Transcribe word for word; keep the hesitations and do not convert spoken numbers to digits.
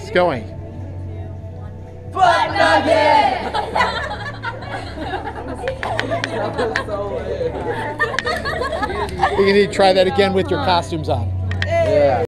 It's going. Butt nugget! You need to try that again with your costumes on. Yeah.